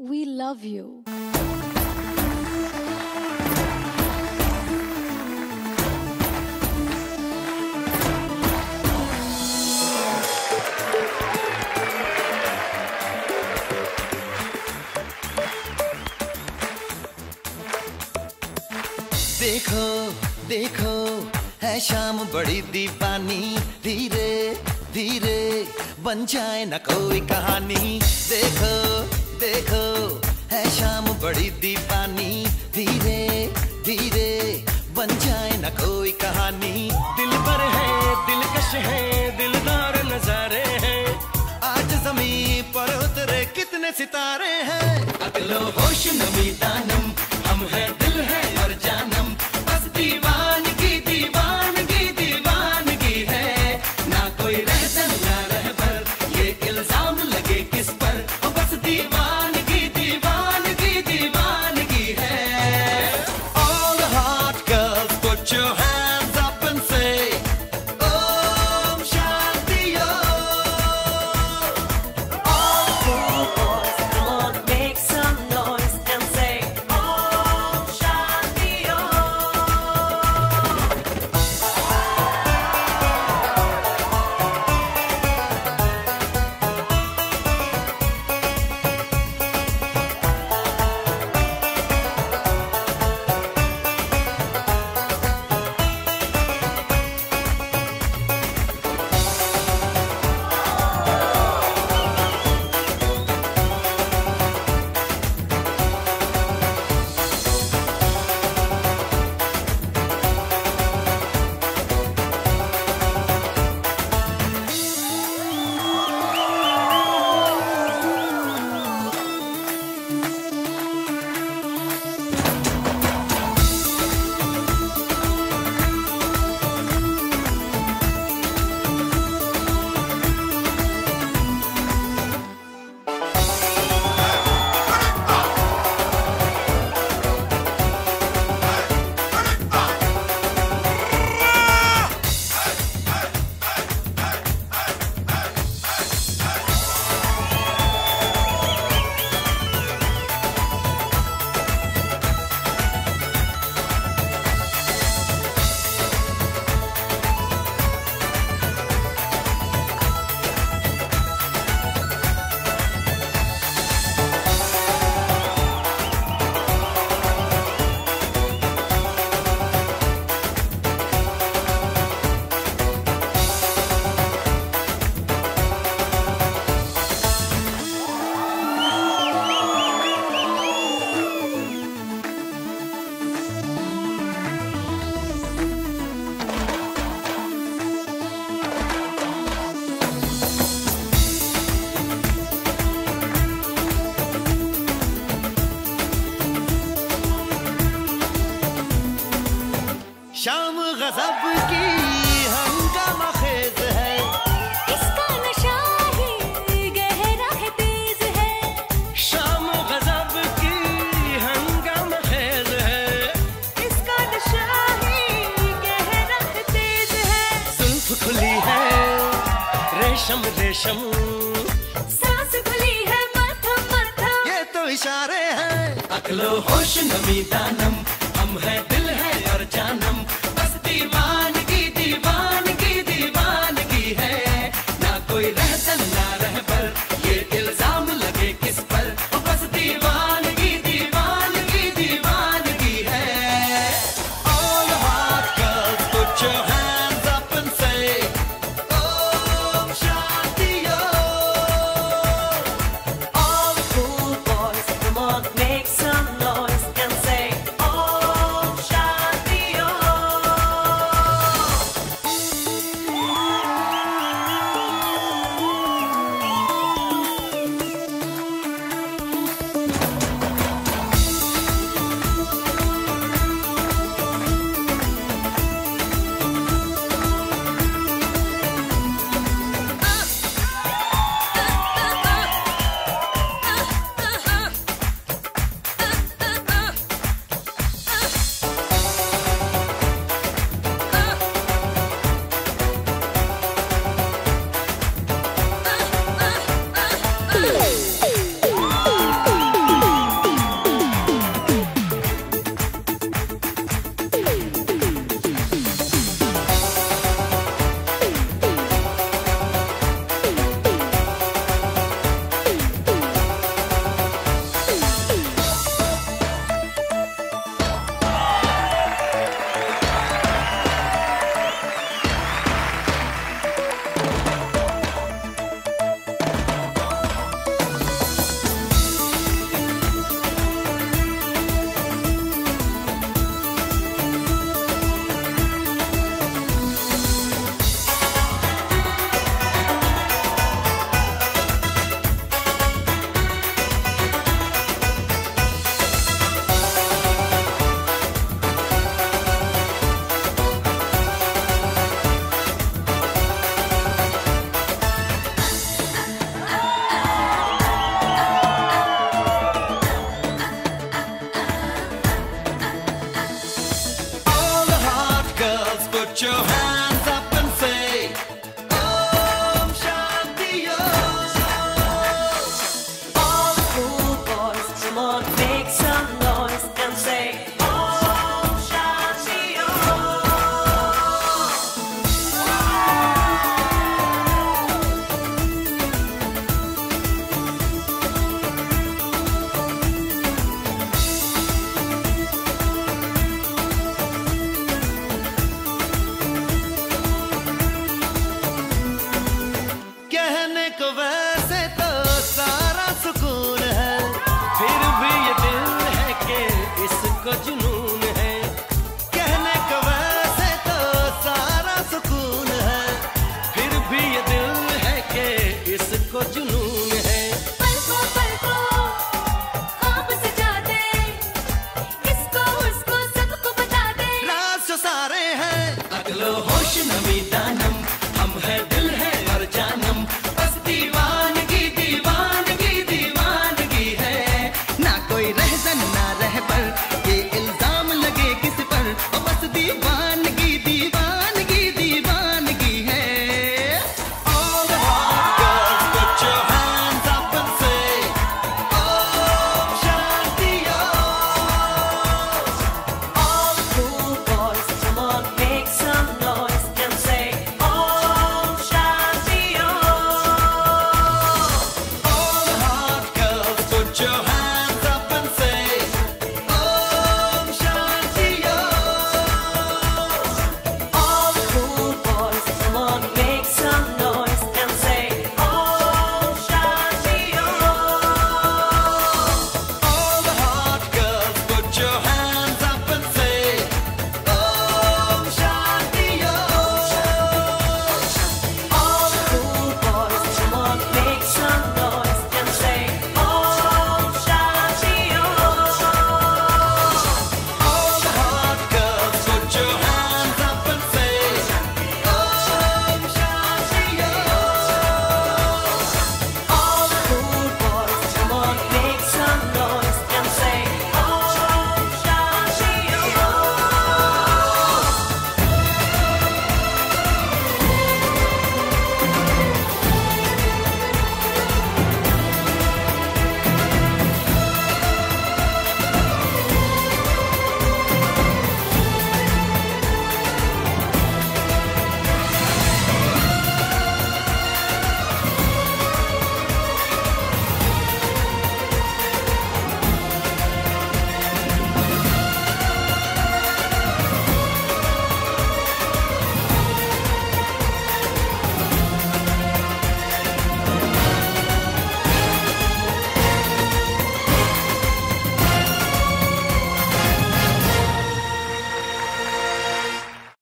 We love you. देखो देखो है शाम बड़ी दीवानी, धीरे धीरे बन जाए न कोई कहानी। देखो देखो है शाम बड़ी दीवानी, धीरे धीरे बन जाए न कोई कहानी। दिल पर है दिलकश है दिलदार नजारे हैं, आज जमीन पर उतरे कितने सितारे हैं। अकलो होश नमी दानम हम है दिल है और जानम, बस दीवानगी दीवानगी दीवानगी है। ना कोई रहसन ना रहबर ये इल्जाम लगे किस पर, बस दीवानगी दीवानगी दीवानगी है। All the hot girls put your hands up and say Om Shanti Om. All cool boys, come on, make some noise and say Om Shanti Om. शाम गजब की हंगामा खेज है, इसका नशा ही गहरा है तेज है। शाम गजब की हंगामा खेज है, इसका नशा ही गहरा है तेज है। जुल्फ खुली है रेशम रेशम, सांस खुली है मध्यम मध्यम, ये तो इशारे हैं। अकलो होश नमी दानम हम है दिल है और जानम,